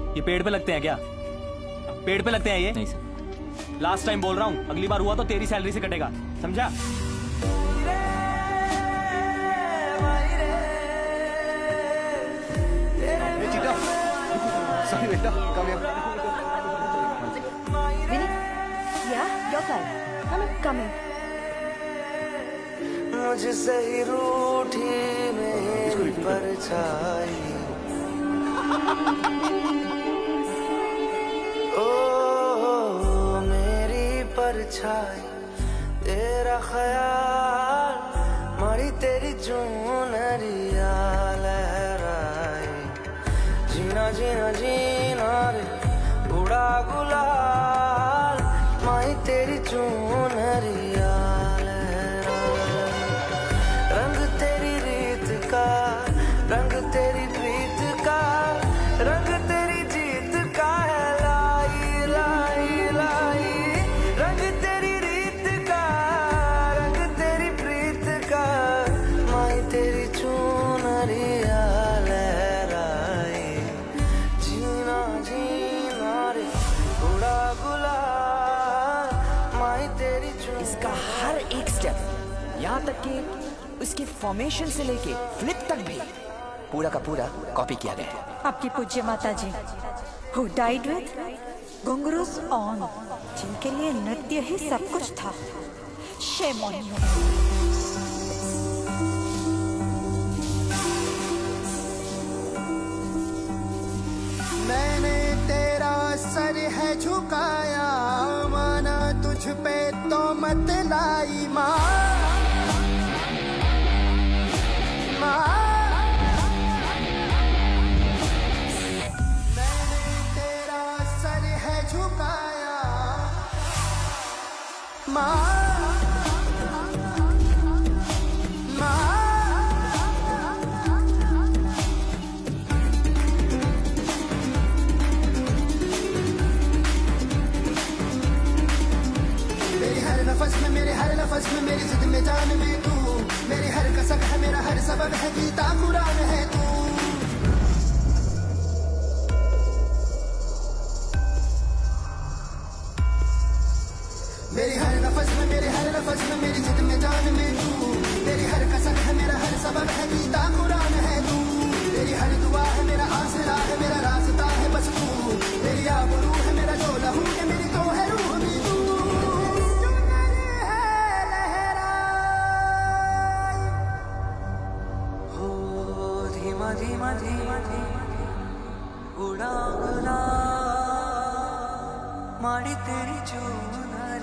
ये पेड़ पे लगते हैं क्या? पेड़ पे लगते हैं ये? नहीं सर। लास्ट टाइम बोल रहा हूँ, अगली बार हुआ तो तेरी सैलरी से कटेगा, समझा? Sorry, बेटा, come here. Yeah, your turn. Come in. मुझसे ही रूठी मेरी परछाई, ओ मेरी परछाई, तेरा ख्याल मारी तेरी चुनरिया लहराई, जीना जीना जीना रे उड़ा गुलाल, माही तेरी चुनरिया लहराई, रंग तेरी रीत का, रंग तेरी प्रीत का, रंग तेरी जीत का है लाई लाई लाई, रंग तेरी रीत का, रंग तेरी प्रीत का, माही तेरी चुनरिया लहराई, जीना जीना रे उड़ा गुलाल, माही तेरी चुनरिया। इसका हर एक स्टेप, यहाँ तक कि उसके फॉर्मेशन से लेके फ्लिप तक भी पूरा का पूरा कॉपी किया गया है। आपकी पूज्य माता जी, who died with घुंघरूस on, जिनके लिए नृत्य ही सब कुछ था। Shame on you. मैंने तेरा सर है झुकाया, माना तुझ पे तो मत लाई माँ, मैंने तेरा सर है झुकाया माँ, मेरी हर नफस में, मेरे हर नफस में, मेरी जिद में जान में तू, मेरी हर कसक है, मेरा हर सबब है, गीता कुरान है तू, मेरी हर नफस में, मेरे हर नफस में, मेरी जिद में जान में तू, मेरी हर कसक है, मेरा हर सबब है, गीता कुरान है तू, मेरी हर दुआ है, मेरा आसरा है, मेरा रास्ता है बस तू, मेरी आबरू है, मेरा जो लहू है, मेरी तो है रूह भी तू, धीमा धीमा धीमा उड़ा गुलाल, माड़ी तेरी चुनरिया